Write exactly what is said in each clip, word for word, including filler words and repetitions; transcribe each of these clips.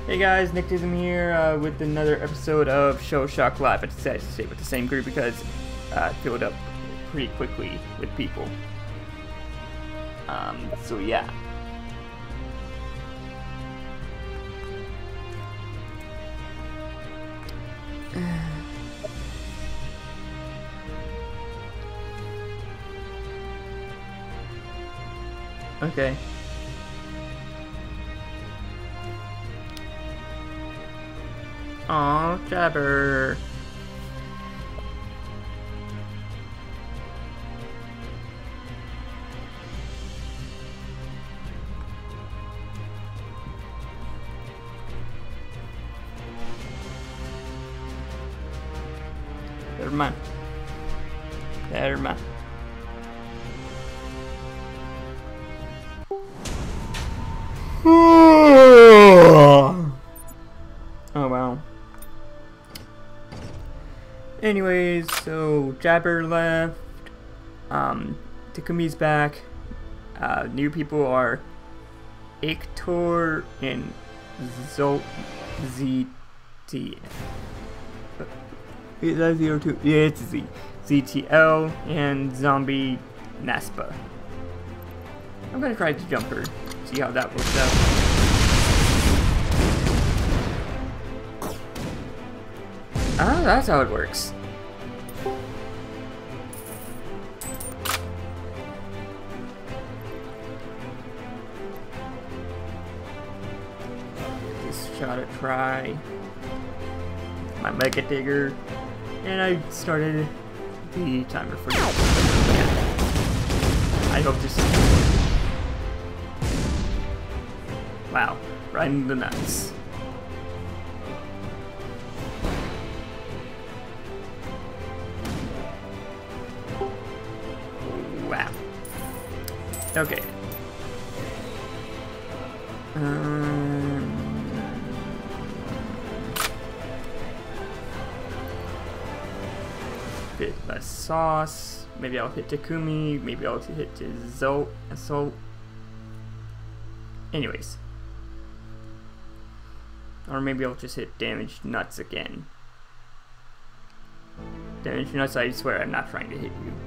Hey guys, Nick Dism here uh, with another episode of Shellshock Live. I decided to stay with the same group because uh, it filled up pretty quickly with people. Um, so yeah. Okay. Aw, Jabber. Never mind. Never mind. Oh wow. Anyways, so Jabber left. Um, Takumi's back. Uh, new people are Ictor and Zolt Z T. Is that zero two? Yeah, it's Z. Z T L and Zombie Naspa. I'm gonna try to jump her. See how that works out. Ah, that's how it works. This shot a try. My Mega Digger. And I started the timer for now. I hope this. Wow, right in the nuts. Wow. Okay. Um. Bit less sauce. Maybe I'll hit Takumi. Maybe I'll hit to Zolt. Assault. Anyways. Or maybe I'll just hit damage nuts again. Damage nuts, I swear I'm not trying to hit you.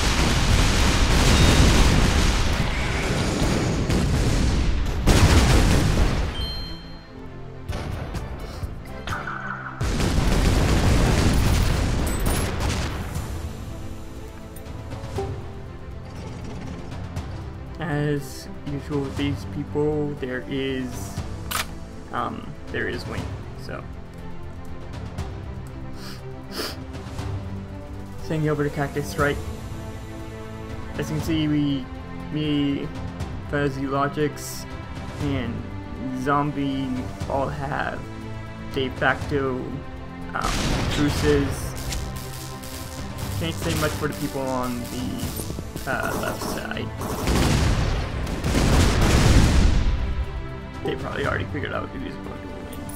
As usual with these people, there is um there is wing, so sending over to Cactus right. As you can see, we me, Fuzzy Logics, and Zombie all have de facto um, truces. Can't say much for the people on the uh, left side. They probably already figured out who's going to win.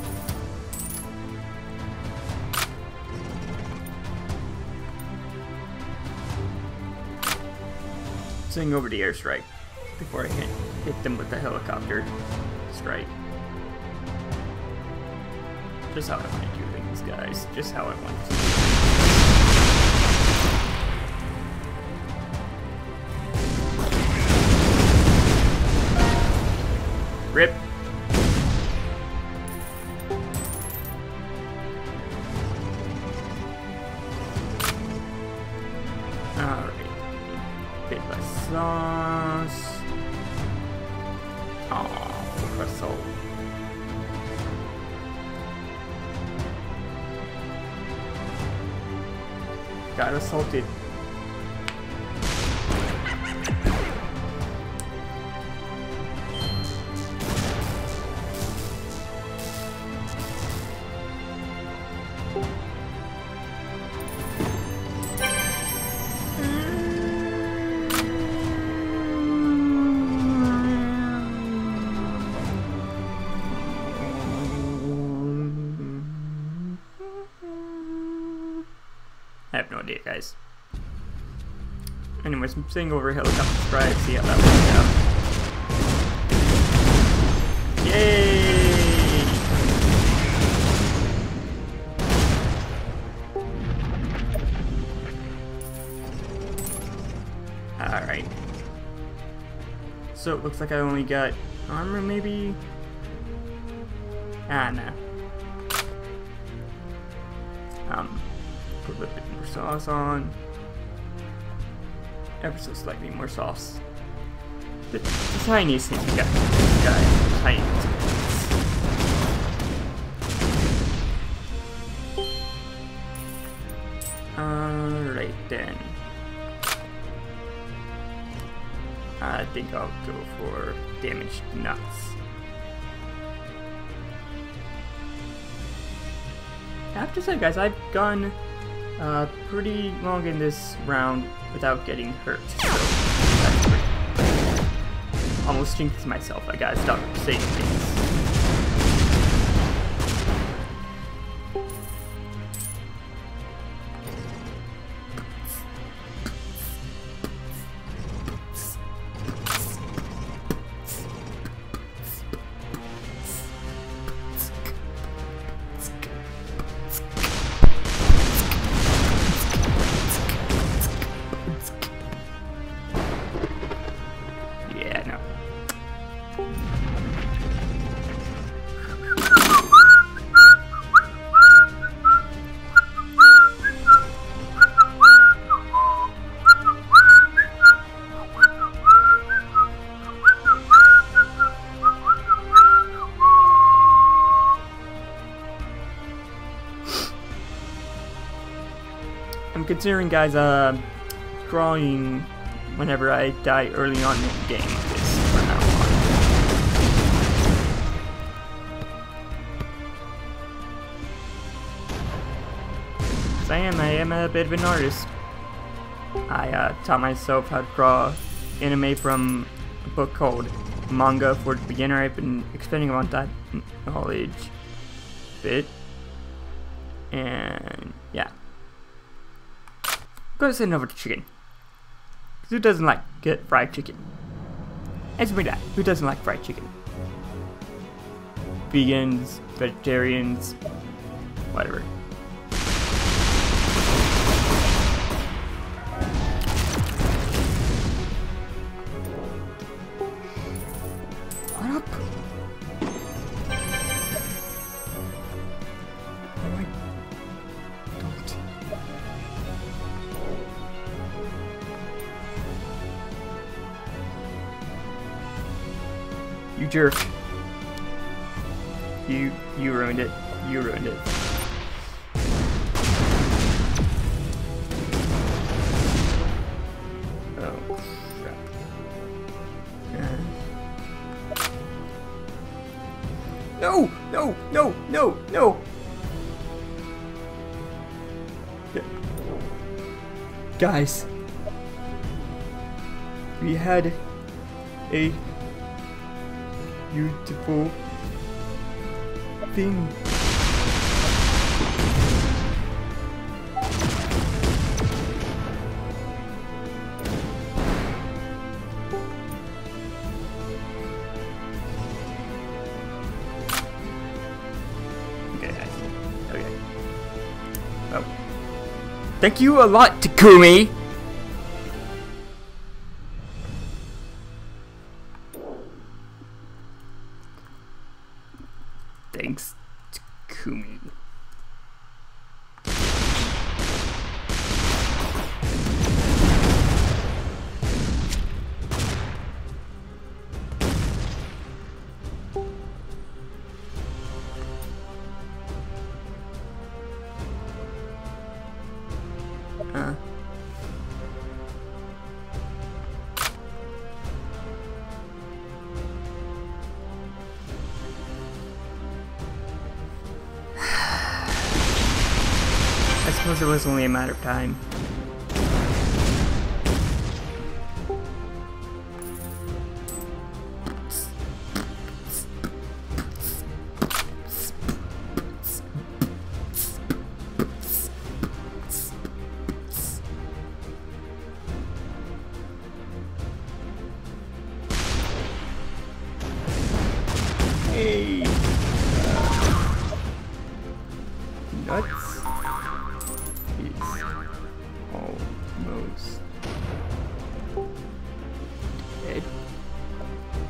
Swing over the airstrike before I can hit them with the helicopter strike. Just how I want to do things, guys. Just how I want to. Rip. Alright. Bit less sauce. Aww, Crystal. Got assaulted. I have no idea, guys. Anyways, I'm sitting over helicopter strike, see how that works out. Yay! looks like I only got armor, maybe? Ah, no. Um, put a little bit more sauce on. Ever so slightly more sauce. The, the tiniest thing we got, guys. Tiniest. Alright then. I think I'll go for damaged nuts. I have to say, guys, I've gone uh, pretty long in this round without getting hurt. So that's great. Almost jinxed myself. I gotta stop saying things. I'm considering, guys, uh, drawing whenever I die early on in the game like this from now on. Yes, I am. I am a bit of an artist. I uh, taught myself how to draw anime from a book called Manga for the Beginner. I've been expanding on that knowledge a bit. And yeah. Go send over to chicken. Who doesn't like get fried chicken? Answer me that. Who doesn't like fried chicken? Vegans, vegetarians, whatever. What up? Oh my... Don't. You jerk. You, you ruined it. You ruined it. Oh, crap. Uh. No! No! No! No! No! Yeah. Guys. We had a beautiful thing. Okay, guys. Okay. Oh. Thank you a lot, Takumi! Thanks, Takumi. Uh. I suppose it was only a matter of time. Hey! Uh, nuts. Almost dead.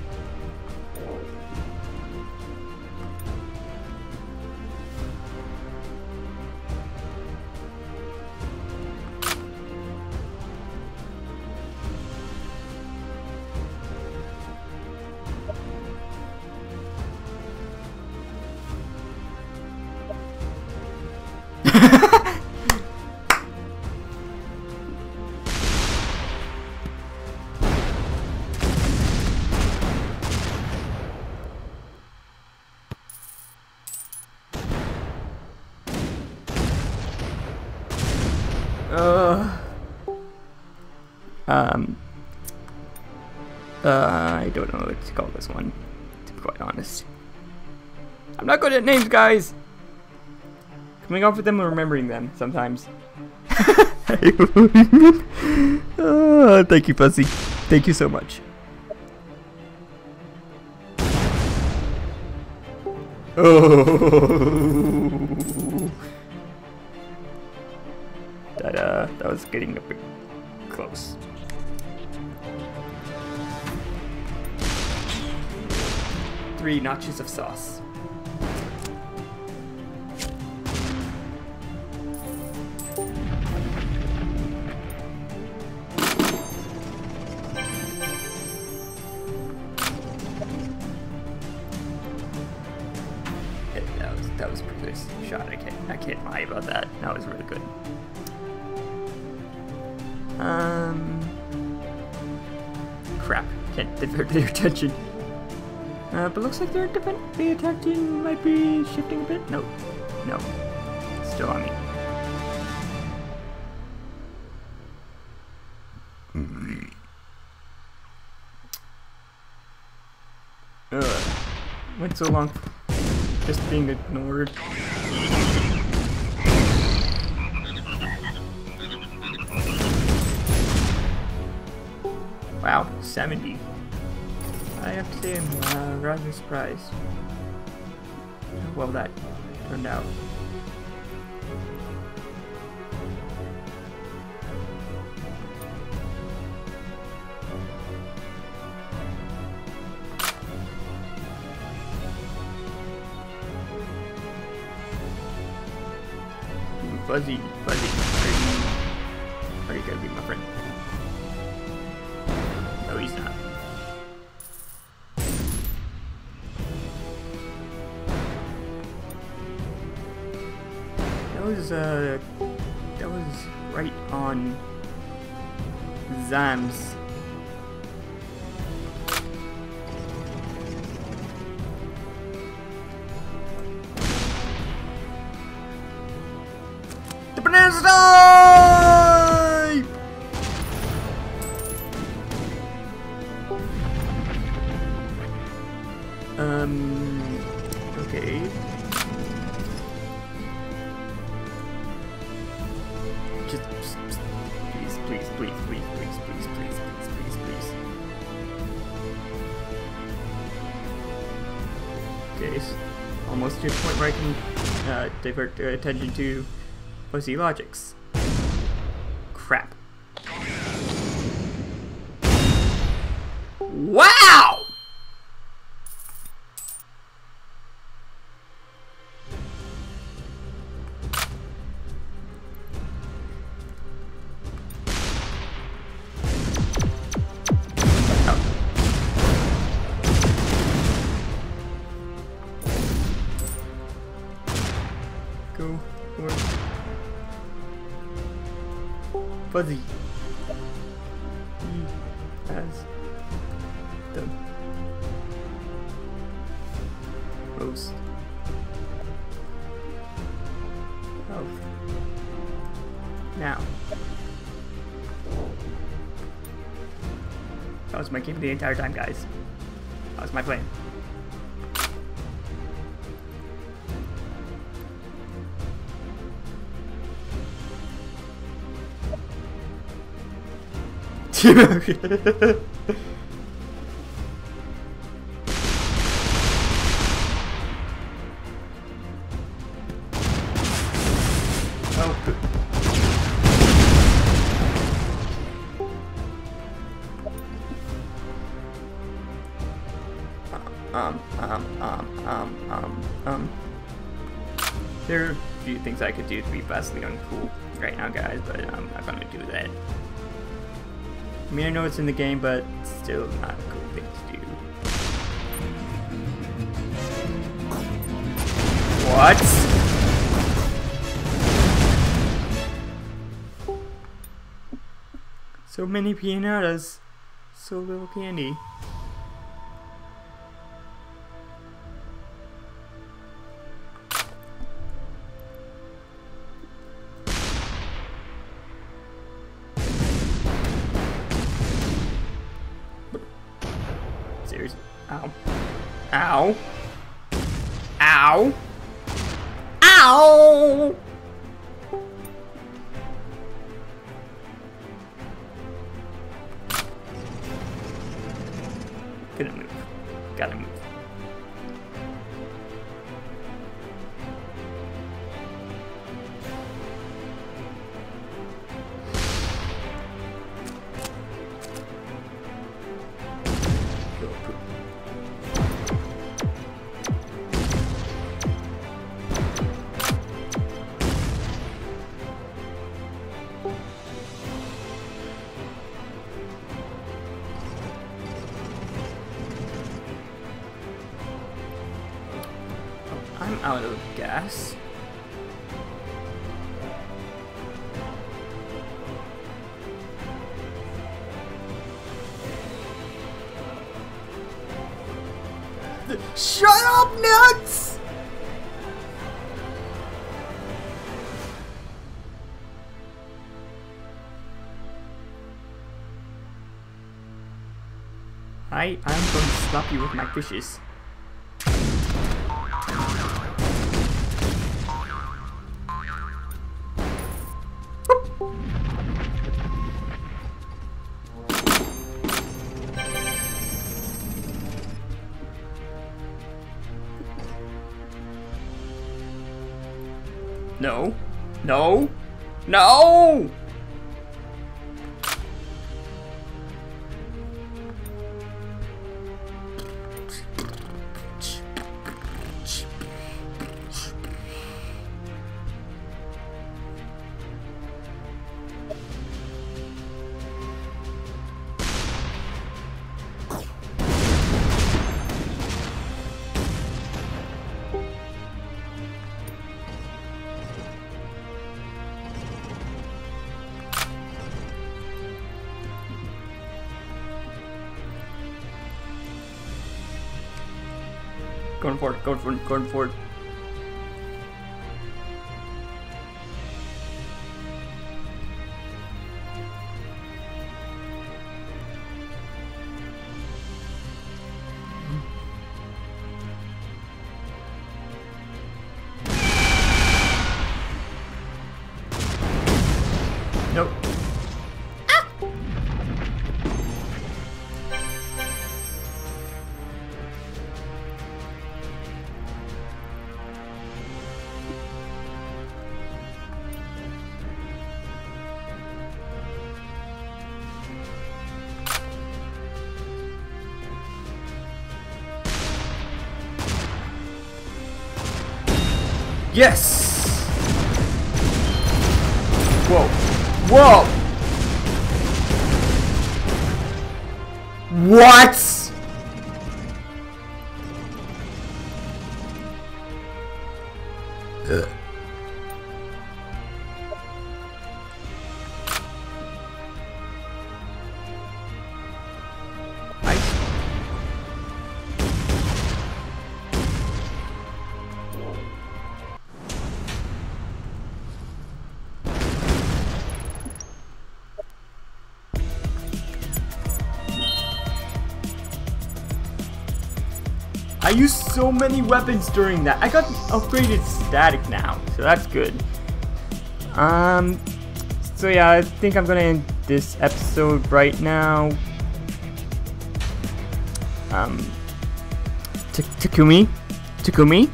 Uh, um, uh, I don't know what to call this one, to be quite honest. I'm not good at names, guys! Coming off with them and remembering them, sometimes. uh, thank you, Fuzzy. Thank you so much. Oh! That, uh, that was getting a bit close. Three notches of sauce. That was, that was a pretty good shot. I can't, I can't lie about that. That was really good. Um, crap, can't divert their attention. Uh, but looks like their the attention might be shifting a bit. No, no, still on me. Ugh, went so long just being ignored. Wow, seventy. I have to say I'm uh, rather surprised how well that turned out. Fuzzy, Fuzzy, are you, are you gonna be my friend? No, he's not. That was, uh, that was right on Zam's. The bananas die! Um, okay. Just, just, just please, please, please, please, please, please, please, please, please, please. Okay, so almost to the point where I can uh, divert uh, attention to fuzzy logics. Crap. Wow! Go for Fuzzy. He has the most health. Now, that was my game the entire time, guys. That was my plan. Oh. Um, um, um, um, um, um. There are a few things I could do to be vastly uncool right now, guys, but I'm not gonna do that. I mean, I know it's in the game, but it's still not a cool thing to do. What? So many piñatas, so little candy. Seriously? Ow. Ow. Ow. Ow! Gotta move. Gotta move. I'm out of gas. Shut up, nuts! I I'm going to stop you with my fishes. No. No. No! Going for it, going for it, going for it. Nope. Ah! Yes! Whoa. Whoa! What? Ugh. I used so many weapons during that. I got upgraded static now, so that's good. Um, so yeah, I think I'm gonna end this episode right now. Um, Takumi, Takumi,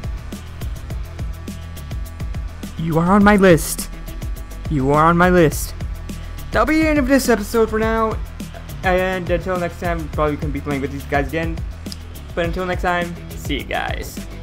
you are on my list. You are on my list. That'll be the end of this episode for now. And until next time, probably gonna be playing with these guys again. But until next time, see you guys.